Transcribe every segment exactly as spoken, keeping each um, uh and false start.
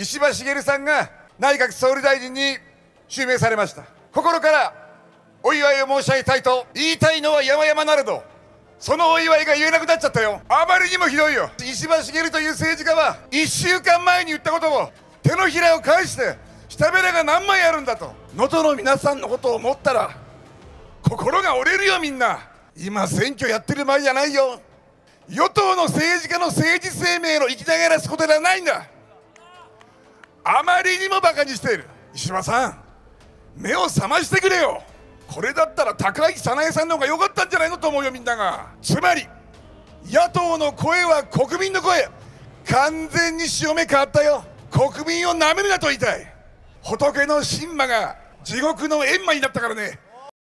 石破茂さんが内閣総理大臣に襲名されました。心からお祝いを申し上げたいと言いたいのは山々なれど、そのお祝いが言えなくなっちゃったよ。あまりにもひどいよ。石破茂という政治家はいっしゅうかんまえに言ったことを手のひらを返して下べらが何枚あるんだと。能登の皆さんのことを思ったら心が折れるよ。みんな今選挙やってる場合じゃないよ。与党の政治家の政治生命の生きながらすことではないんだ。あまりにもバカにしている。石破さん、目を覚ましてくれよ。これだったら高市早苗さんの方が良かったんじゃないのと思うよ、みんなが。つまり野党の声は国民の声。完全に潮目変わったよ。国民をなめるなと言いたい。仏の神馬が地獄の閻魔になったからね。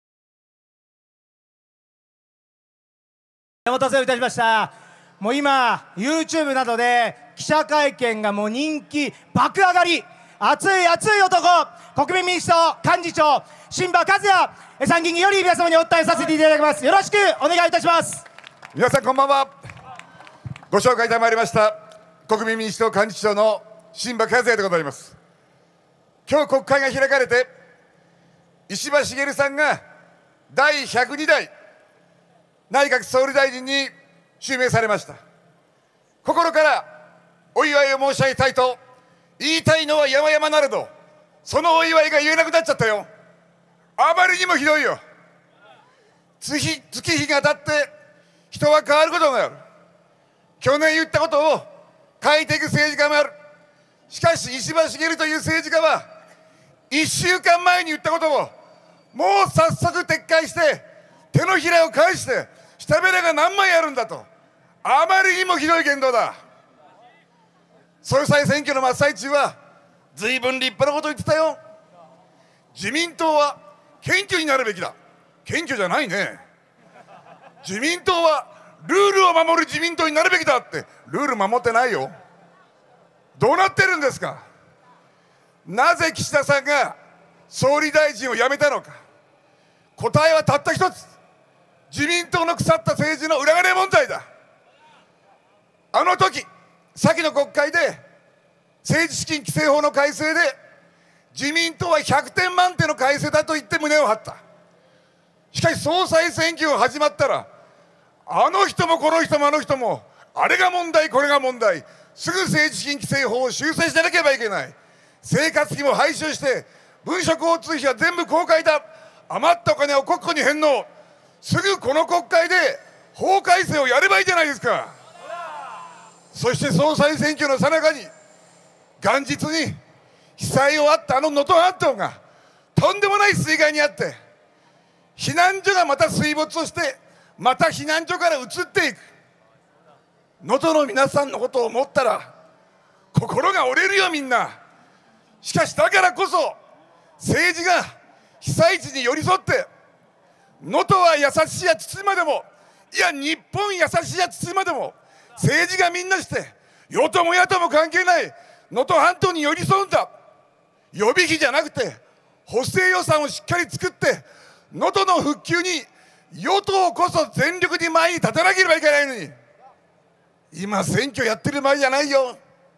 お待たせいたしました。もう今 YouTube などで記者会見がもう人気爆上がり、熱い熱い男、国民民主党幹事長榛葉和也参議院議員より皆様にお伝えさせていただきます。よろしくお願いいたします。 皆さんこんばんは。ご紹介いたまいりました国民民主党幹事長の榛葉和也でございます。今日国会が開かれて石破茂さんがだいひゃくにだい内閣総理大臣に襲名されました。心からお祝いを申し上げたいと言いたいのは山々なれど、そのお祝いが言えなくなっちゃったよ。あまりにもひどいよ。月日が経って人は変わることがある。去年言ったことを変えていく政治家もある。しかし石破茂という政治家はいっしゅうかんまえに言ったことをもう早速撤回して手のひらを返して下べらが何枚あるんだと。あまりにもひどい言動だ。総裁選挙の真っ最中は随分立派なこと言ってたよ。自民党は謙虚になるべきだ。謙虚じゃないね。自民党はルールを守る自民党になるべきだって。ルール守ってないよ。どうなってるんですか。なぜ岸田さんが総理大臣を辞めたのか。答えはたった一つ。自民党の腐った政治の裏金問題だ。あの時先の国会で政治資金規正法の改正で自民党はひゃくてん満点の改正だと言って胸を張った。しかし総裁選挙が始まったらあの人もこの人もあの人もあれが問題これが問題、すぐ政治資金規正法を修正しなければいけない、生活費も廃止して文書交通費は全部公開だ、余ったお金を国庫に返納、すぐこの国会で法改正をやればいいじゃないですか。そして総裁選挙の最中に元日に被災をあったあの能登半島がとんでもない水害にあって避難所がまた水没をしてまた避難所から移っていく。能登の皆さんのことを思ったら心が折れるよみんな。しかしだからこそ政治が被災地に寄り添って能登は優しいや対馬でも、いや日本優しいや対馬でも政治がみんなして与党も野党も関係ない能登半島に寄り添うんだ。予備費じゃなくて補正予算をしっかり作って能登の復旧に与党こそ全力で前に立たなければいけないのに、今選挙やってる場合じゃないよ。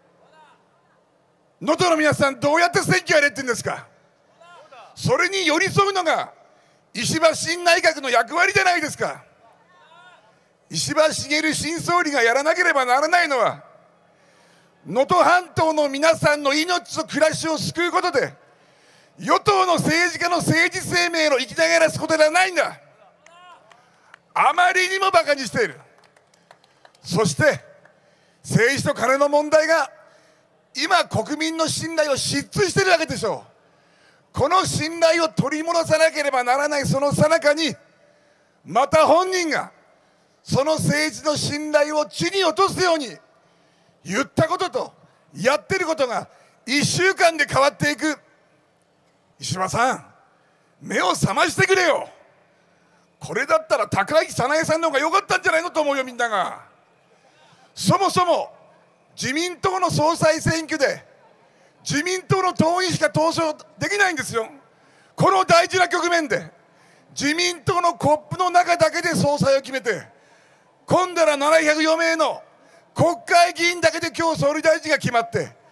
能登の皆さんどうやって選挙やれって言うんですか。それに寄り添うのが石破新内閣の役割じゃないですか。石破茂新総理がやらなければならないのは能登半島の皆さんの命と暮らしを救うことで与党の政治家の政治生命の生きながらすことではないんだ。あまりにもバカにしている。そして政治と金の問題が今国民の信頼を失墜しているわけでしょう。この信頼を取り戻さなければならないその最中にまた本人がその政治の信頼を地に落とすように言ったこととやってることがいっしゅうかんで変わっていく。石破さん、目を覚ましてくれよ。これだったら高市早苗さんの方が良かったんじゃないのと思うよみんなが。そもそも自民党の総裁選挙で自民党の党員しか投票できないんですよ。この大事な局面で自民党のコップの中だけで総裁を決めて今度はななひゃくよんめいの国会議員だけで今日総理大臣が決まって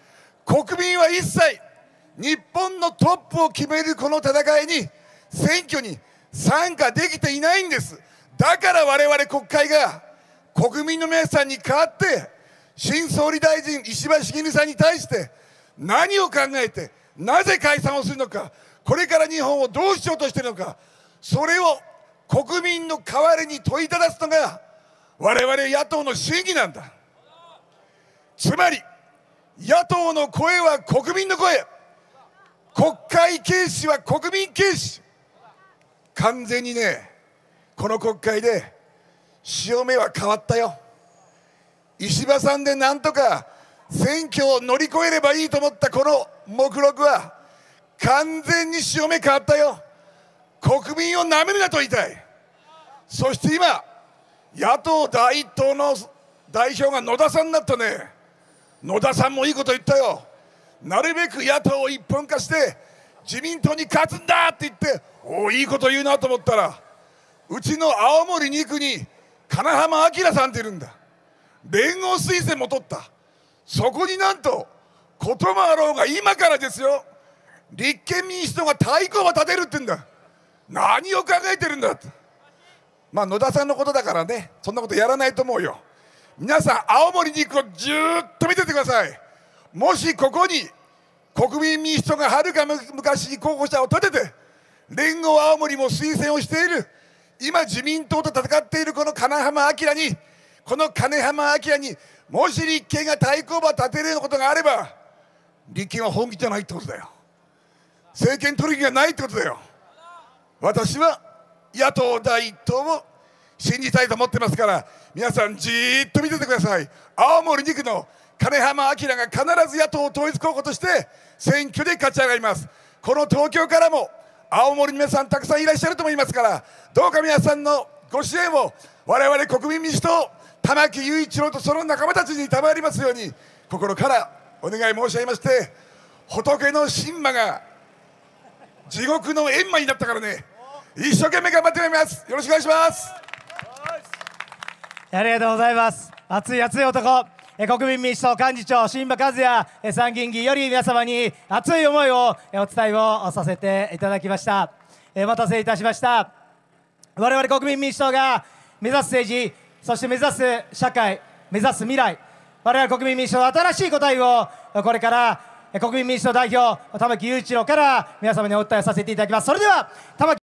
国民は一切日本のトップを決めるこの戦いに、選挙に参加できていないんです。だから我々国会が国民の皆さんに代わって新総理大臣石破茂さんに対して何を考えて、なぜ解散をするのか、これから日本をどうしようとしているのか、それを国民の代わりに問いただすのが我々野党の審議なんだ。つまり野党の声は国民の声、国会軽視は国民軽視。完全にね、この国会で潮目は変わったよ。石破さんでなんとか選挙を乗り越えればいいと思ったこの目録は完全に潮目変わったよ。国民をなめるなと言いたい。そして今野党第一党の代表が野田さんになったね。野田さんもいいこと言ったよ。なるべく野党を一本化して自民党に勝つんだって言って、おお、いいこと言うなと思ったら、うちの青森に区に金浜明さんっているんだ。連合推薦も取った。そこになんとこともあろうが今からですよ、立憲民主党が対抗馬立てるって言うんだ。何を考えてるんだって。まあ野田さんのことだからね、そんなことやらないと思うよ。皆さん青森に区をずーっと見ててください。もしここに国民民主党がはるか昔に候補者を立てて連合青森も推薦をしている、今自民党と戦っているこの金浜明にこの金浜明にもし立憲が対抗馬を立てるようなことがあれば、立憲は本気じゃないってことだよ。政権取る気がないってことだよ。私は野党第一党を信じたいと思ってますから、皆さんじーっと見ててください。青森に区の金浜明が必ず野党統一候補として選挙で勝ち上がります。この東京からも青森の皆さんたくさんいらっしゃると思いますから、どうか皆さんのご支援を我々国民民主党玉木雄一郎とその仲間たちに賜りますように心からお願い申し上げまして、仏の神馬が地獄の閻魔になったからね、一生懸命頑張ってまいります。よろしくお願いします。 ありがとうございます。熱い熱い男、え国民民主党幹事長新馬和也え参議院議員より皆様に熱い思いをえお伝えをさせていただきました。えお待たせいたしました。我々国民民主党が目指す政治、そして目指す社会、目指す未来、我々国民民主党の新しい答えをこれから国民民主党代表玉木雄一郎から皆様にお伝えさせていただきます。それでは玉木